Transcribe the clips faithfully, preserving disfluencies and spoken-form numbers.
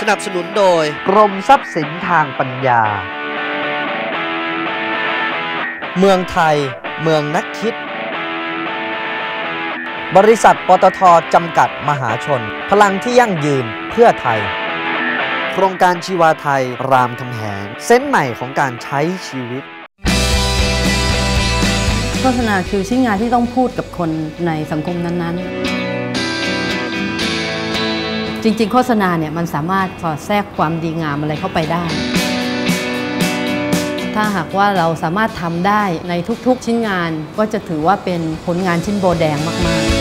นับสนุนโดยกรมทรัพย์สินทางปัญญาเมืองไทยเมืองนักคิดบริษัทปตท.จำกัดมหาชนพลังที่ยั่งยืนเพื่อไทยโครงการชีวาไทยรามคำแหงเส้นใหม่ของการใช้ชีวิตโฆษณาคือชิ้นงานที่ต้องพูดกับคนในสังคมนั้นๆจริงๆโฆษณาเนี่ยมันสามารถสอดแทรกความดีงามอะไรเข้าไปได้ถ้าหากว่าเราสามารถทำได้ในทุกๆชิ้นงานก็จะถือว่าเป็นผลงานชิ้นโบแดงมากๆ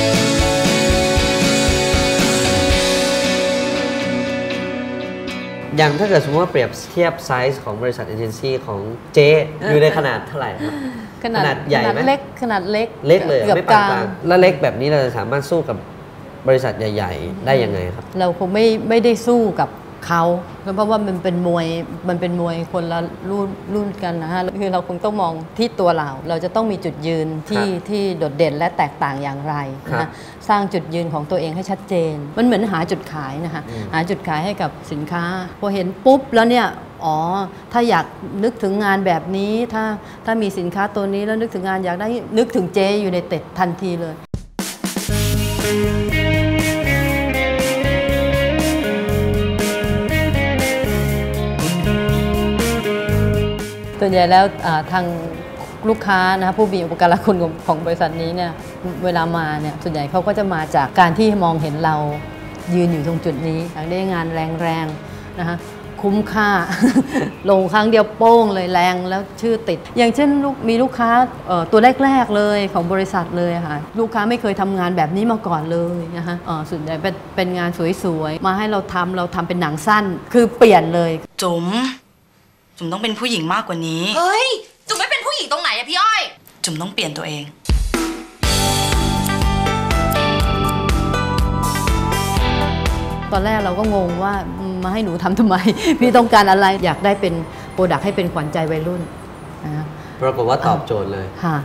อย่างถ้าเกิดสมมติว่าเปรียบเทียบไซส์ของบริษัทเอเจนซี่ของเจ๊อยู่ในขนาดเท่าไหร่ครับขนาดใหญ่ไหมเล็กขนาดเล็กเล็กเลยไม่ปานกลางแล้วเล็กแบบนี้เราจะสามารถสู้กับบริษัทใหญ่ๆได้ยังไงครับเราคงไม่ไม่ได้สู้กับเขาเพราะว่ามันเป็นมวยมันเป็นมวยคนละรุ่นรุ่นกันนะฮะคือเราคงต้องมองที่ตัวเราเราจะต้องมีจุดยืนที่ที่โดดเด่นและแตกต่างอย่างไรนะสร้างจุดยืนของตัวเองให้ชัดเจนมันเหมือนหาจุดขายนะคะหาจุดขายให้กับสินค้าพอเห็นปุ๊บแล้วเนี่ยอ๋อถ้าอยากนึกถึงงานแบบนี้ถ้าถ้ามีสินค้าตัวนี้แล้วนึกถึงงานอยากได้นึกถึงเจอยู่ในเต็ดทันทีเลยส่วนใหญ่แล้วทางลูกค้านะผู้มีอุปการะคุณของบริษัทนี้เนี่ยเวลามาเนี่ยส่วนใหญ่เขาก็จะมาจากการที่มองเห็นเรายืนอยู่ตรงจุดนี้อยากได้งานแรงๆนะคะคุ้มค่า ลงครั้งเดียวโป้งเลยแรงแล้วชื่อติดอย่างเช่นมีลูกค้าตัวแรกๆเลยของบริษัทเลยค่ะลูกค้าไม่เคยทำงานแบบนี้มาก่อนเลยนะคะส่วนใหญ่เป็นเป็นงานสวยๆมาให้เราทำเราทำเป็นหนังสั้นคือเปลี่ยนเลยจุ๋มจุ๋มต้องเป็นผู้หญิงมากกว่านี้เฮ้ยจุ๋มไม่เป็นผู้หญิงตรงไหนอะพี่อ้อยจุ๋มต้องเปลี่ยนตัวเองตอนแรกเราก็งงว่ามาให้หนูทำทำไมพี่ต้องการอะไรอยากได้เป็นโปรดักต์ให้เป็นขวัญใจวัยรุ่นนะปรากฏว่าตอบโจทย์เลยค่ะ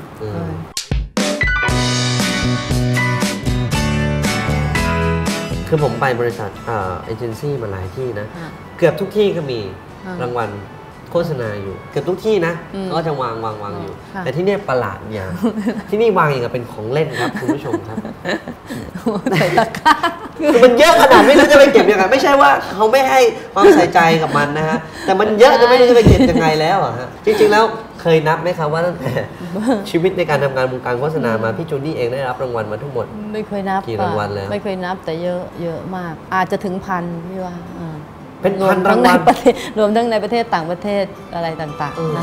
คือผมไปบริษัทเอเจนซี่มาหลายที่นะเกือบทุกที่ก็มีรางวัลโฆษณาอยู่เกือบทุกที่นะก็จะวางวางวางอยู่แต่ที่นี่ประหลาดอย่างที่นี่วางอย่างกับเป็นของเล่นครับคุณผู้ชมครับคือมันเยอะขนาดไม่รู้จะไปเก็บยังไงไม่ใช่ว่าเขาไม่ให้ความใส่ใจกับมันนะฮะแต่มันเยอะจะไม่รู้จะไปเก็บยังไงแล้วอะฮะจริงๆแล้วเคยนับไหมครับว่าตั้งแต่ชีวิตในการทำงานวงการโฆษณามาพี่จูดี้เองได้รับรางวัลมาทั้งหมดไม่เคยนับกี่รางวัลแล้วไม่เคยนับแต่เยอะเยอะมากอาจจะถึงพันพี่ว่าเป็นพันรางวัลรวมทั้งในประเทศต่างประเทศอะไรต่างๆนะ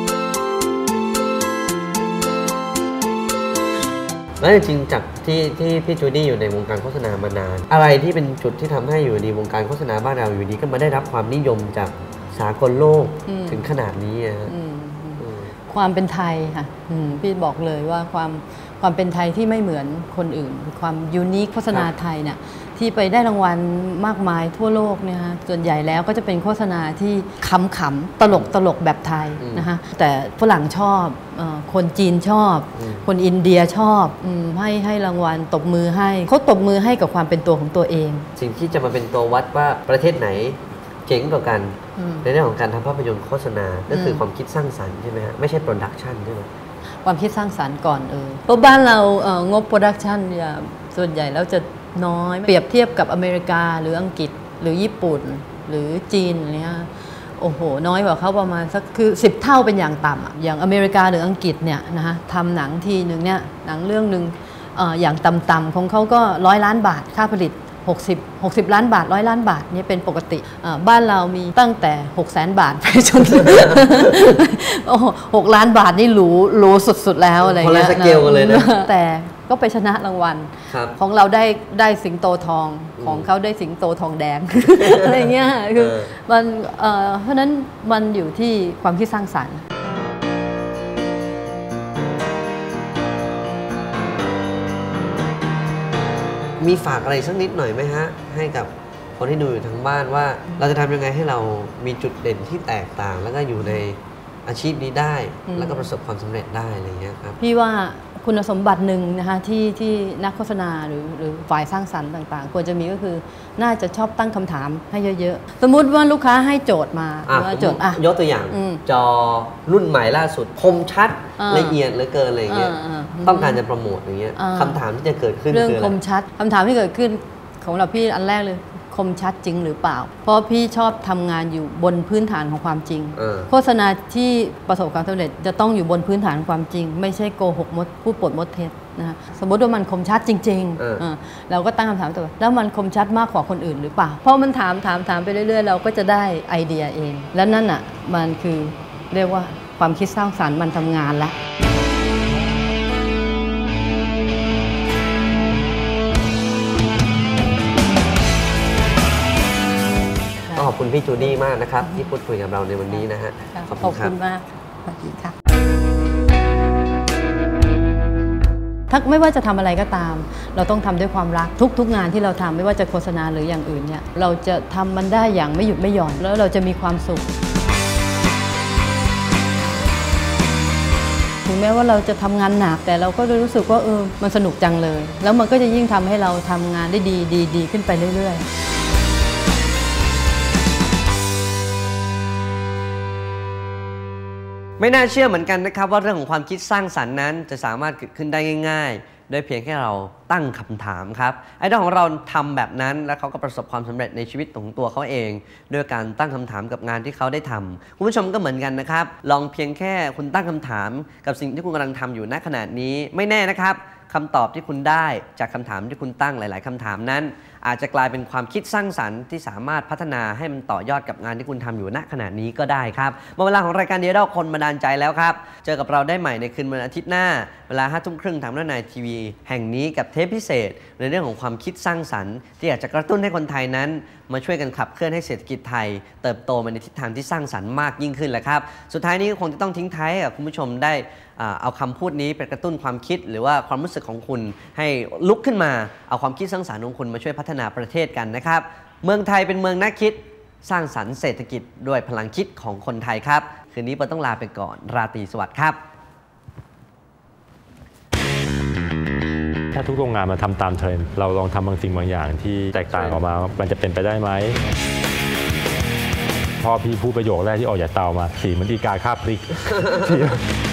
แล้วจริงๆจากที่ที่พี่จูดี้อยู่ในวงการโฆษณามานานอะไรที่เป็นจุดที่ทำให้อยู่ดีวงการโฆษณาบ้านเราอยู่ดีก็มาได้รับความนิยมจากสากลโลกถึงขนาดนี้ความเป็นไทยค่ะพี่บอกเลยว่าความความเป็นไทยที่ไม่เหมือนคนอื่นความยูนิคโฆษณาไทยเนี่ยที่ไปได้รางวัลมากมายทั่วโลกเนี่ยฮะส่วนใหญ่แล้วก็จะเป็นโฆษณาที่ขำๆตลกตลกแบบไทยนะคะแต่ฝรั่งชอบคนจีนชอบคนอินเดียชอบให้ให้รางวัลตบมือให้เขาตบมือให้กับความเป็นตัวของตัวเองสิ่งที่จะมาเป็นตัววัดว่าประเทศไหนเจ๋งกว่ากันในเรื่องของการทำภาพยนตร์โฆษณาก็คือความคิดสร้างสรรค์ใช่ไหมฮะไม่ใช่โปรดักชันใช่ไหมความคิดสร้างสรรค์ก่อนเออเพราะบ้านเรางบโปรดักชันเนี่ยส่วนใหญ่แล้วจะน้อยเปรียบเทียบกับอเมริกาหรืออังกฤษหรือญี่ปุ่นหรือจีนเนี่ยโอ้โหน้อยกว่าเขาประมาณสักคือสิบเท่าเป็นอย่างต่ำอย่างอเมริกาหรืออังกฤษเนี่ยนะคะทำหนังทีหนึ่งเนี่ยหนังเรื่องหนึ่งอย่างต่ำๆของเขาก็ร้อยล้านบาทค่าผลิตหกสิบ หกสิบล้านบาทร้อยล้านบาทนี่เป็นปกติบ้านเรามีตั้งแต่หกแสนบาทไปจนหกล้านบาทนี่หรูหรูสุดๆแล้วอะไรเงี้ยคนละสเกลกันเลยนะแต่ก็ไปชนะรางวัลของเราได้ได้สิงโตทองของเขาได้สิงโตทองแดงอะไรเงี้ยคือมันเพราะนั้นมันอยู่ที่ความคิดสร้างสรรค์มีฝากอะไรสักนิดหน่อยไหมฮะให้กับคนที่ดูอยู่ทางบ้านว่าเราจะทำยังไงให้เรามีจุดเด่นที่แตกต่างแล้วก็อยู่ในอาชีพนี้ได้แล้วก็ประสบความสำเร็จได้อะไรเงี้ยครับพี่ว่าคุณสมบัติหนึ่งนะคะที่ที่นักโฆษณาหรือหรือฝ่ายสร้างสรรค์ต่างๆควรจะมีก็คือน่าจะชอบตั้งคำถามให้เยอะๆสมมุติว่าลูกค้าให้โจทย์มาว่าโจทย์อ่ะยกตัวอย่างจอรุ่นใหม่ล่าสุดคมชัดละเอียดเหลือเกินอะไรเงี้ยต้องการจะโปรโมทอย่างเงี้ยคำถามที่จะเกิดขึ้นเรื่องคมชัดคำถามที่เกิดขึ้นของเราพี่อันแรกเลยคมชัดจริงหรือเปล่าเพราะพี่ชอบทำงานอยู่บนพื้นฐานของความจริงโฆษณาที่ประสบความสำเร็จจะต้องอยู่บนพื้นฐานของความจริงไม่ใช่โกหกมดผู้ปดมดเท็จนะคะสมมติว่ามันคมชัดจริงๆเราก็ตั้งคำถามตัวแล้วมันคมชัดมากกว่าคนอื่นหรือเปล่าเพราะมันถามถามถามไปเรื่อยๆเราก็จะได้ไอเดียเองแล้วนั่นอ่ะมันคือเรียกว่าความคิดสร้างสรรค์มันทำงานละขอบคุณพี่จูดี้มากนะครับที่พูดคุยกับเราในวันนี้นะฮะขอบคุณมากสวัสดีค่ะถ้าไม่ว่าจะทำอะไรก็ตามเราต้องทำด้วยความรักทุกๆงานที่เราทำไม่ว่าจะโฆษณาหรืออย่างอื่นเนี่ยเราจะทำมันได้อย่างไม่หยุดไม่หย่อนแล้วเราจะมีความสุขถึงแม้ว่าเราจะทำงานหนักแต่เราก็รู้สึกว่าเออมันสนุกจังเลยแล้วมันก็จะยิ่งทำให้เราทำงานได้ดีดีดีขึ้นไปเรื่อยๆไม่น่าเชื่อเหมือนกันนะครับว่าเรื่องของความคิดสร้างสรรค์นั้นจะสามารถเกิดขึ้นได้ง่ายๆโดยเพียงแค่เราตั้งคำถามครับไอดอลของเราทำแบบนั้นและเขาก็ประสบความสำเร็จในชีวิตของตัวเขาเองด้วยการตั้งคำถามกับงานที่เขาได้ทำคุณผู้ชมก็เหมือนกันนะครับลองเพียงแค่คุณตั้งคำถามกับสิ่งที่คุณกำลังทำอยู่ณขณะนี้ไม่แน่นะครับคำตอบที่คุณได้จากคำถามที่คุณตั้งหลายๆคำถามนั้นอาจจะกลายเป็นความคิดสร้างสรรค์ที่สามารถพัฒนาให้มันต่อยอดกับงานที่คุณทำอยู่ณขณะนี้ก็ได้ครับหมดเวลาของรายการเดียร์คนบันดาลใจแล้วครับเจอกับเราได้ใหม่ในคืนวันอาทิตย์หน้าเวลาห้าทุ่มครึ่งทางนายทีวีแห่งนี้กับเทปพิเศษในเรื่องของความคิดสร้างสรรค์ที่อยากจะกระตุ้นให้คนไทยนั้นมาช่วยกันขับเคลื่อนให้เศรษฐกิจไทยเติบโตไปในทิศทางที่สร้างสรรค์มากยิ่งขึ้นแหละครับสุดท้ายนี้คงจะต้องทิ้งท้ายกับคุณผู้ชมได้เอาคำพูดนี้ไปกระตุ้นความคิดหรือว่าความรู้สึกของคุณให้ลุกขึ้นมาเอาความคิดสร้างสรรค์ของคุณมาช่วยพัฒนาประเทศกันนะครับเมืองไทยเป็นเมืองนักคิดสร้างสรรค์เศรษฐกิจด้วยพลังคิดของคนไทยครับคืนนี้เราต้องลาไปก่อนราตรีสวัสดิ์ครับถ้าทุกโรงงานมาทำตามเทรนด์เราลองทำบางสิ่งบางอย่างที่แตกต่างออกมามันจะเป็นไปได้ไหมพอพี่พูดประโยคแรกที่ออกจากเตามาสีมันดีกาคาบพริก